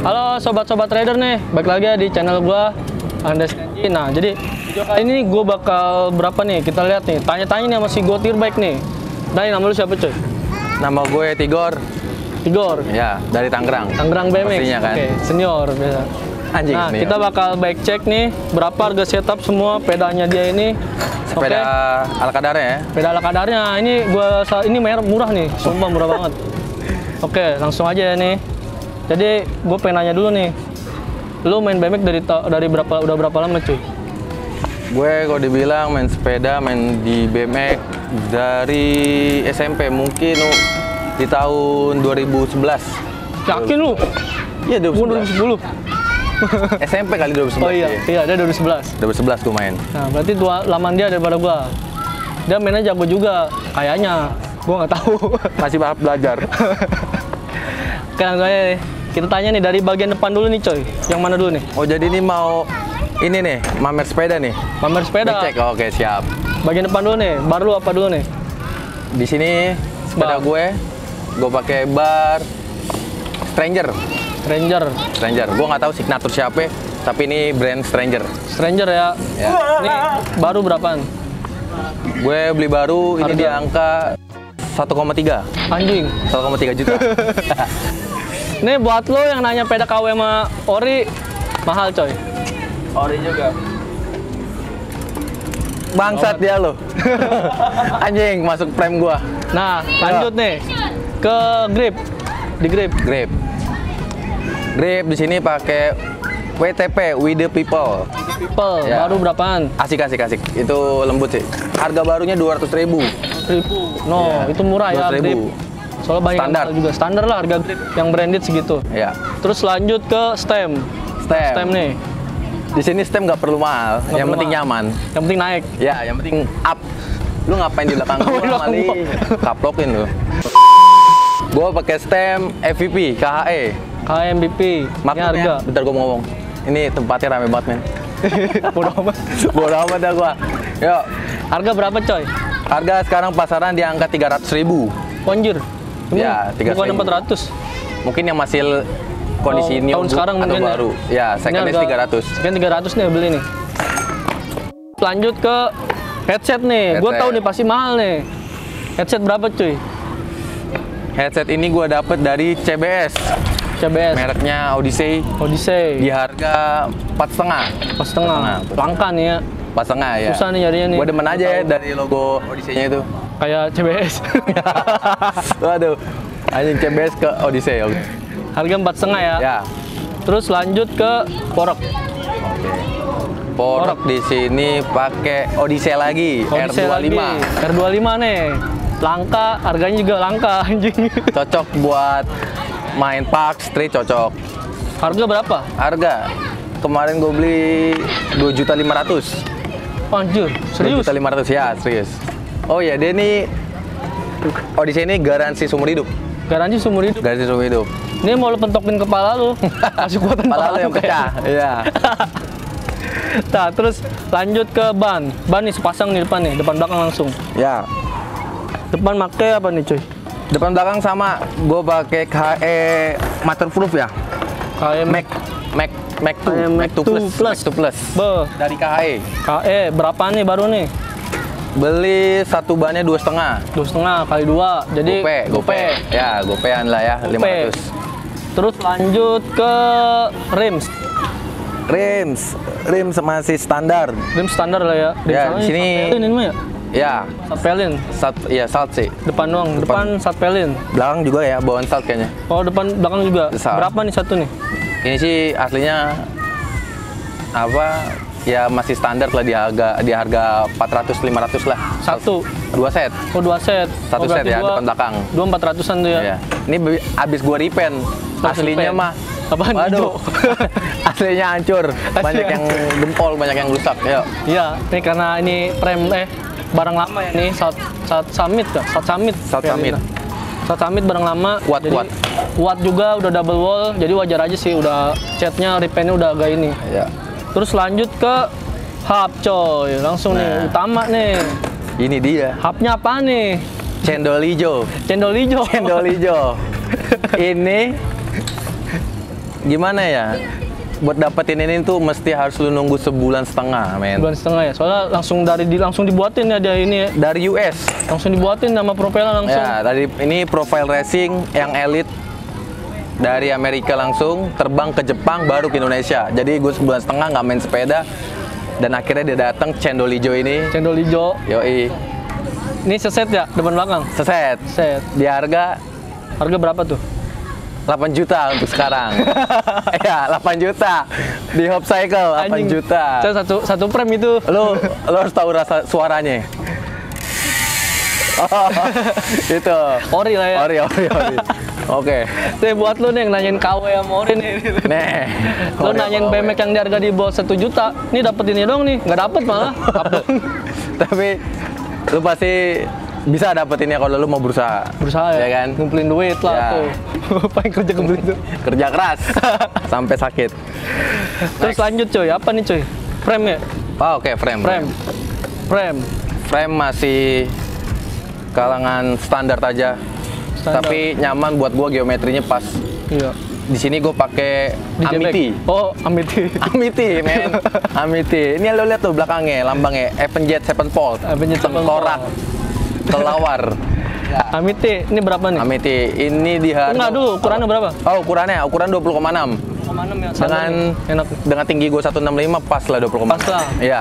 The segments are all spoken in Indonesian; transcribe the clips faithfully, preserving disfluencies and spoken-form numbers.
Halo sobat-sobat trader nih, balik lagi di channel gua Andes Kenji. Nah, jadi video kali ini gua bakal berapa nih? Kita lihat nih, tanya-tanya nih sama si Gotir Bike nih. Dari nama lu siapa cuy? Nama gue Tigor. Tigor. Ya, dari Tangerang. Tangerang B M X. Pastinya kan. Oke, senior biasa. Anjing. Nah, senior. kita bakal bike check nih berapa harga setup semua pedanya dia ini. Sepeda Oke. ala kadarnya ya. Sepeda ala kadarnya. Ini gua ini merek murah nih, sumpah murah banget. Oke, langsung aja ya nih. Jadi gue pengen nanya dulu nih, lu main B M X dari dari berapa udah berapa lama cuy? Gue kalau dibilang main sepeda, main di B M X dari S M P mungkin oh, di tahun dua ribu sebelas. Yakin lu? Iya, dua ribu dua ribu sepuluh. S M P kali dua ribu sebelas. Oh iya, ya. iya dia dua ribu sebelas. dua ribu sebelas gue main. Nah, berarti tua laman dia daripada gua. Dia mainnya jago juga, kayaknya. Gua nggak tahu. Masih tahap belajar. Oke, langsung aja nih. Kita tanya nih dari bagian depan dulu nih coy. Yang mana dulu nih? Oh, jadi ini mau ini nih, mamer sepeda nih. Pamer sepeda. Cek, oke siap. Bagian depan dulu nih. Bar lu apa dulu nih? Di sini sepeda Bar. gue, gue pakai bar Stranger. Ranger. Stranger. Gue nggak tahu signatur siapa, tapi ini brand Stranger. Stranger ya. Ya. Ini baru berapaan? Gue beli baru ini Harga? di angka satu koma tiga. Anjing. satu koma tiga juta. Nih buat lo yang nanya peda K W sama ori mahal coy. Ori juga. Bangsat dia lo. Anjing masuk frame gua. Nah, lanjut nih ke grip. Di grip. Grip. Grip di sini pakai W T P, We the People. People Ya. baru berapaan? Asik asik asik. Itu lembut sih. Harga barunya dua ratus ribu. Ribu. No, Ya, itu murah ya dua ratus ribu. grip. Soalnya banyak yang Standar. mahal juga. Standar lah harga grip yang branded segitu. Ya. Terus lanjut ke stem. Stem. Stem nih. Di sini stem nggak perlu mahal. Nggak yang perlu penting mahal. nyaman. Yang penting naik. Ya, yang penting up. Lu ngapain di belakang Di gua belakang kali? gua. Kaplokin lu. Gua pakai stem F V P K H E. K M B P. Ini harga. Maklumnya, bentar gua mau ngomong. Ini tempatnya rame banget, men. Bodoh amat. Bodoh amat dah gua. Yuk, Harga berapa coy? harga sekarang pasaran di angka tiga ratus ribu. Ponjir. Ya, tiga ratus Bukan ribu. empat ratus. Mungkin yang masih kondisi Oh, new tahun sekarang atau mungkin ya. baru. Ya, second hand tiga ratus. Sekian tiga ratus nih beli nih. Lanjut ke headset nih. Gue Headset. tahu nih pasti mahal nih. Headset berapa cuy? Headset ini gua dapet dari C B S. C B S. Mereknya Odyssey Odyssey. di harga empat setengah. Pas setengah. Langka nih ya. Empat setengah ya. Susah nih nyarinya nih. Gua demen aja ya dari logo Odyssey-nya itu. Kayak C B S. Waduh, anjing C B S ke Odyssey, oke. Harga empat setengah ya. Ya, Terus lanjut ke porok. oke. Porok di sini pakai Odyssey lagi, Odyssey R dua puluh lima. lagi. R dua puluh lima nih. Langka, harganya juga langka anjing. Cocok buat main park street, cocok. Harga berapa? Harga kemarin gue beli dua juta lima ratus. Anjir, dua serius? juta lima ratus ya, serius. Oh ya, dia ini Odyssey ini garansi seumur hidup. Garansi seumur hidup. Garansi seumur hidup. Ini mau lu pentokin kepala lu. Kasih kuatan Kepala lu yang kayak- pecah. Iya. Nah, terus lanjut ke ban. Ban nih sepasang nih depan nih, depan belakang langsung. Ya. Depan make apa nih, cuy? Depan belakang sama, gue pakai K H E Waterproof ya. Kayak Mac, Mac, Mac K E two, Mac two plus, Plus. Mac two plus. Be, Dari K H E. K E berapa nih baru nih? Beli satu bannya dua setengah. Dua setengah kali dua, jadi Gope, gope. Ya, gopean lah ya, Gope. lima ratus. Terus lanjut ke rims. Rims, rims masih standar. Rims standar lah ya. Rims Ya, sana di sini- Satpelin ini mah ya? Ya, Satpelin. salt, ya salt sih. Depan doang, depan, Depan. Satpelin. Belakang juga ya, bawaan salt kayaknya. Oh, depan belakang juga. Salt. Berapa nih satu nih? Ini sih aslinya apa? Ya masih standar lah di harga di harga empat ratus lima ratus lah. Satu. Dua set. Oh, dua set. Satu Oh, set berarti ya, dua- depan belakang. Dua empat ratusan tuh ya. Iya. Ini be- abis gua repaint. Terus Aslinya repaint. mah. Apaan, Waduh. Aslinya hancur. Banyak yang gempol, banyak yang rusak. Yuk. Iya, ini karena ini frame eh barang lama ya nih, saat saat summit ya, saat summit. Saat Summit. Saat summit barang lama. Kuat, jadi, kuat. Kuat juga, udah double wall, jadi wajar aja sih, udah catnya, repaintnya udah agak ini. Ya. Terus lanjut ke hub coy, langsung nih Nah. utama nih. Ini dia. Hubnya apa nih? Cendol hijau. Cendol hijau. Cendol hijau. Ini gimana ya? Buat dapetin ini tuh mesti harus lu nunggu sebulan setengah, men. Bulan setengah ya. Soalnya langsung dari di, langsung dibuatin ya dia ini ya. Dari U S. Langsung dibuatin nama profilnya langsung. Ya, dari ini profile racing yang elite dari Amerika langsung terbang ke Jepang baru ke Indonesia. Jadi gue sebulan setengah nggak main sepeda dan akhirnya dia datang cendol hijau ini. Cendol hijau. Yoi. Ini seset ya depan belakang. Seset. Set. Di harga Harga berapa tuh? delapan juta untuk sekarang. Ya, delapan juta. Di Hop Cycle delapan Anjing. juta. Saya satu satu frame itu. Lo lo harus tahu rasa suaranya. Oh, itu. Ori lah ya. Ori, ori, ori. Oke. Tuh buat lu nih yang nanyain K W sama Ori nih. Nih. Lu Ori nanyain apa, B M X yang di harga di bawah satu juta. Nih dapet ini dong nih. Nggak dapet malah. Apa? Tapi lu pasti bisa dapetinnya kalau lu mau berusaha. Berusaha ya, Ya kan? ngumpulin duit lah Ya. tuh. Apa yang kerja ngumpulin tuh? Kerja keras sampai sakit. Terus lanjut coy, apa nih coy? Frame ya? Oh, oke, frame. Frame. Frame. Frame masih kalangan standar aja. Standar. Tapi nyaman buat gua, geometrinya pas. Iya. Di sini gua pakai Di Amity. Jebek. Oh, Amity. Amity, men. Amity. Ini lo lihat tuh belakangnya, lambangnya Avenjet Sevenfold. Avenjet Sevenfold. Tengkorak. Kelawar. Amity, ini berapa nih? Amity. Ini di harga. Enggak dulu, ukurannya berapa? Oh, ukurannya, ukuran dua puluh koma enam. Koma enam ya. Dengan enak. dengan tinggi gue seratus enam puluh lima pas lah dua puluh koma enam. Pas lah. Iya.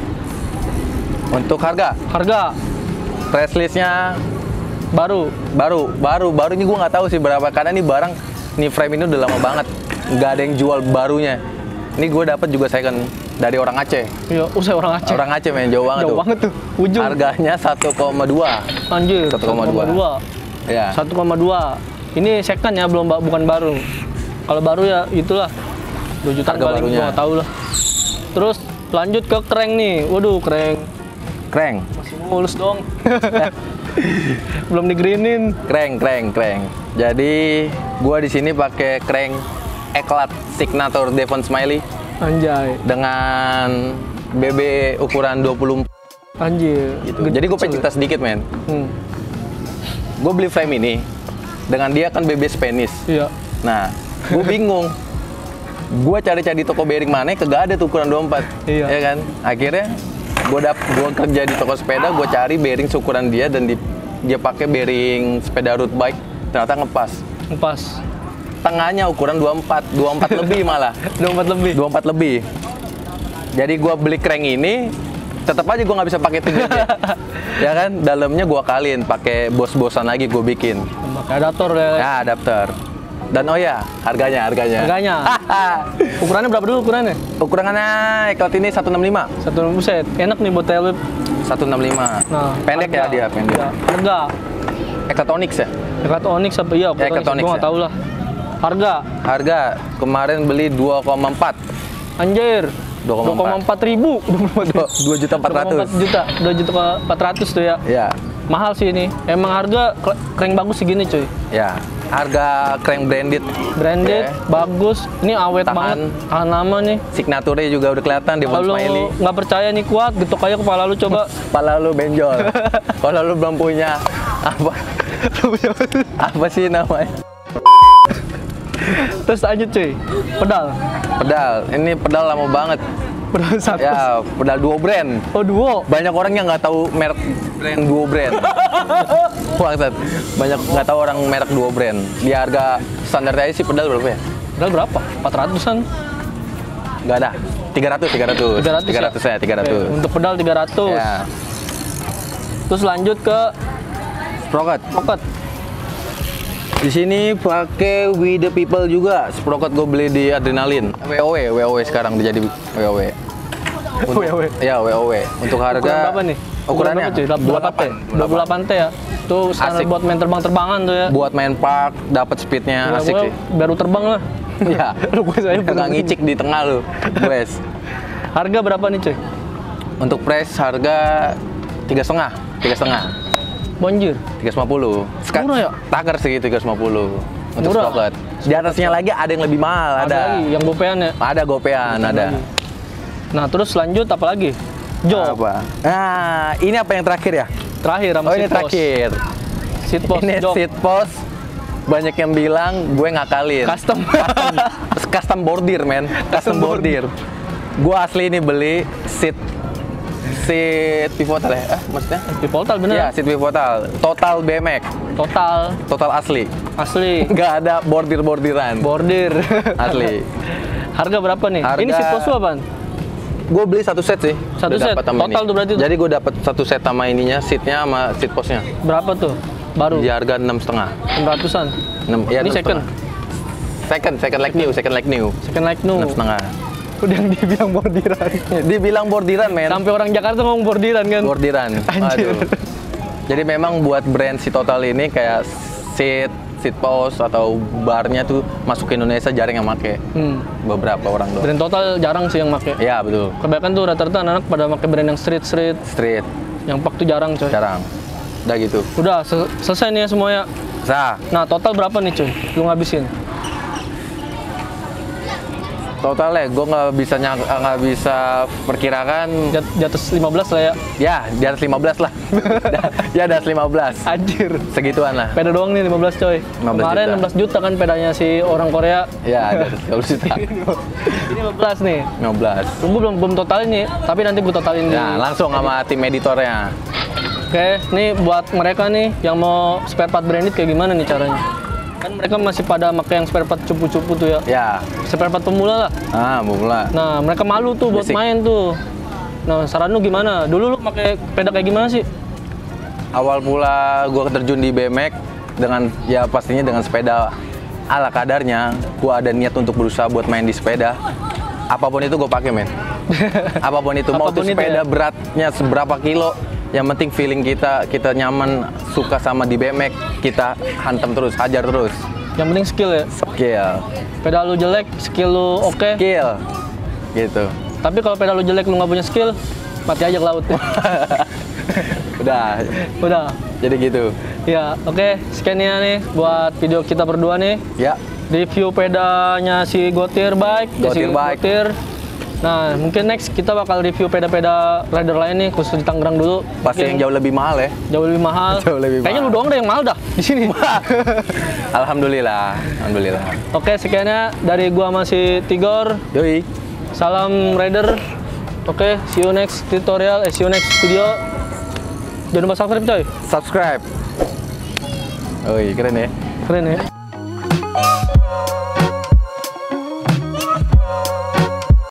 Untuk harga, Harga press listnya baru. baru, baru, baru ini gue nggak tahu sih berapa karena ini barang, nih frame ini udah lama banget, nggak ada yang jual barunya. Ini gue dapat juga second dari orang Aceh. Iya, usai orang Aceh. Orang Aceh men, jauh banget Jauh tuh. banget tuh. Ujung. Harganya satu koma dua. Anjir, satu koma dua. Ya. satu koma dua. Ini second ya, belum ba- bukan baru. Kalau baru ya itulah dua juta Harga paling, barunya. gua nggak tahu lah. Terus lanjut ke crank nih. Waduh, crank Crank, masih mulus dong. Belum di-greenin. crank, crank, crank. Jadi gua di sini pakai crank Eclat Signature Devon Smiley Anjay. dengan B B ukuran dua puluh empat Anjir. gitu. Jadi gue pengen cerita sedikit men. Hmm. Gue beli frame ini dengan dia kan B B Spanish. Iya. Nah, gue bingung. Gue cari-cari di toko bearing mana, kagak ada tuh ukuran dua puluh empat. Iya. Ya kan? Akhirnya gue dap gue kerja di toko sepeda, gue cari bearing seukuran dia dan di, dia pakai bearing sepeda road bike, ternyata ngepas. Pas. Tengahnya ukuran dua puluh empat, dua puluh empat lebih malah. dua puluh empat lebih. dua puluh empat lebih. Jadi gue beli crank ini, tetap aja gue nggak bisa pakai tiga J. Ya kan, dalamnya gue kaliin pakai bos-bosan lagi gue bikin. Pakai adaptor ya. Ya, adapter. Dan oh ya, harganya, harganya. Harganya. Ukurannya berapa dulu ukurannya? Ukurannya Eclat ini seratus enam puluh lima. Satu buset. Enak nih buat tail whip. seratus enam puluh lima. Nah, pendek ya harga. dia, pendek. Ya, harga. Eclat Onyx ya? Eclat Onyx apa iya? Ya, Eclat Onyx Gue nggak ya. tahu lah. Harga. Harga kemarin beli dua koma empat. Anjir. dua koma empat ribu. dua juta empat ratus. dua koma empat juta. dua juta empat ratus tuh ya. Ya. Mahal sih ini. Emang harga kre- crank bagus segini cuy. Ya. Harga crank branded. Branded, Ya. bagus. Ini awet Tahan. banget. Tahan lama nih. Signaturnya juga udah kelihatan di Kalau Smiley. nggak percaya nih kuat, getok aja kepala lu coba. Kepala lu benjol. Kalau lu belum punya apa? Apa sih namanya? Terus lanjut cuy. Pedal. Pedal. Ini pedal lama banget. Pedal satu. Ya, pedal duo brand. Oh duo. Banyak orang yang nggak tahu merek brand duo brand. Bangsat. Banyak nggak tahu orang merek duo brand. Di harga standar aja sih pedal berapa ya? Pedal berapa? empat ratusan. Nggak ada. tiga ratus, tiga ratus. tiga ratus tiga ratus ya, tiga ratus. Oke, untuk pedal tiga ratus. Ya. Terus lanjut ke Sprocket. pocket. Di sini pakai We The People juga. Sprocket gue beli di Adrenalin. W O W, W O W sekarang udah jadi W O W. Untuk, W O W. Ya, W O W. Untuk harga Ukuran berapa nih? Ukurannya berapa, cuy? dua puluh delapan T. dua puluh delapan T ya. Tuh standar Asik. buat main terbang-terbangan tuh ya. Buat main park, dapat speednya Ya, asik gua sih. baru terbang lah. Ya. Lu gue saya Nggak ngicik di tengah lu, wes. Harga berapa nih cuy? Untuk price harga tiga setengah, tiga setengah, Bonjir. tiga ratus lima puluh. Murah ya? Takar segitu tiga ratus lima puluh untuk Murah. Sprocket. Di atasnya lagi ada yang lebih mahal, ada. lagi yang gopean ya. Ada gopean, ada. Lagi. Nah, terus lanjut apa lagi? Jo. Apa? Nah, ini apa yang terakhir ya? Terakhir sama Oh, ini seat post. terakhir. Seat post Ini jok. seat post banyak yang bilang gue ngakalin. Custom. Custom, custom bordir, men. Custom bordir. Gue asli ini beli seat seat pivotal ya? Eh, maksudnya? Pivotal bener? Iya, seat pivotal. Total B M X. Total. Total asli. Asli. Nggak ada bordir-bordiran. Bordir. Asli. Harga berapa nih? Harga- Ini seat post lu apaan? Gue beli satu set sih. Satu Udah set? dapet sama Total ini. tuh berarti tuh? Jadi gue dapat satu set sama ininya, seatnya sama seat postnya. Berapa tuh? Baru? Di harga enam setengah. enam ratusan. Enam. Ya, Ini enam second? setengah. Second, second like new, second like new. Second like new. Enam setengah. Udah yang dibilang bordiran. Dibilang bordiran, men. Sampai orang Jakarta ngomong bordiran kan? Bordiran. Anjir. Aduh. Jadi memang buat brand si Total ini kayak seat, seat post atau barnya tuh masuk ke Indonesia jarang yang make. Hmm. Beberapa orang doang. Brand Total jarang sih yang make. Iya, betul. Kebanyakan tuh rata-rata anak-anak pada make brand yang street-street. Street, Yang pak tuh jarang coy. jarang. Udah gitu. Udah sel- selesai nih ya semuanya. Sah. Nah total berapa nih cuy? Lu ngabisin? Totalnya gue nggak bisa nyang- nggak bisa perkirakan. Di, di atas lima belas lah ya. Ya, di atas lima belas lah. Ya, di atas lima belas. Anjir. Segituan lah. Peda doang nih lima belas coy. lima belas Kemarin juta. enam belas juta kan pedanya si orang Korea. Ya, di atas tiga puluh juta. Ini lima belas nih. lima belas. Gue belum belum totalin nih, tapi nanti gue totalin di. Nah, langsung sama tim editornya. Oke, nih buat mereka nih yang mau spare part branded kayak gimana nih caranya? Kan mereka masih pada pakai yang spare part cupu-cupu tuh ya. Ya, Spare part pemula lah. ah, mulai. Nah, mereka malu tuh buat Basic. main tuh. Nah, saran lu gimana? Dulu lu pakai peda kayak gimana sih? Awal mula gue terjun di B M X dengan ya pastinya dengan sepeda ala kadarnya. Gue ada niat untuk berusaha buat main di sepeda. Apapun itu gue pakai, men. Apapun itu, mau Apapun tuh itu sepeda ya? beratnya seberapa kilo, yang penting feeling kita, kita nyaman, suka sama di B M X, kita hantam terus, hajar terus. Yang penting skill ya. Skill, Peda lu jelek, skill lu oke. skill, gitu. Tapi kalau peda lu jelek lu nggak punya skill, mati aja ke laut. Udah, Udah. jadi gitu. Ya, oke. Sekian ya nih buat video kita berdua nih. Ya, Review pedanya si Gotir Bike, ya, si Gotir Bike. Gotir. Nah, mungkin next kita bakal review peda-peda rider lain nih, khusus di Tangerang dulu. pasti Mungkin yang jauh lebih mahal ya. jauh lebih mahal. Jauh lebih Kayaknya mahal. lu doang deh yang mahal dah di sini. Alhamdulillah, alhamdulillah. Oke, sekiannya dari gua sama si Tigor. Yoi. Salam rider. Oke, see you next tutorial, eh see you next video. Jangan lupa subscribe coy. Subscribe. Oi, keren ya. Keren ya.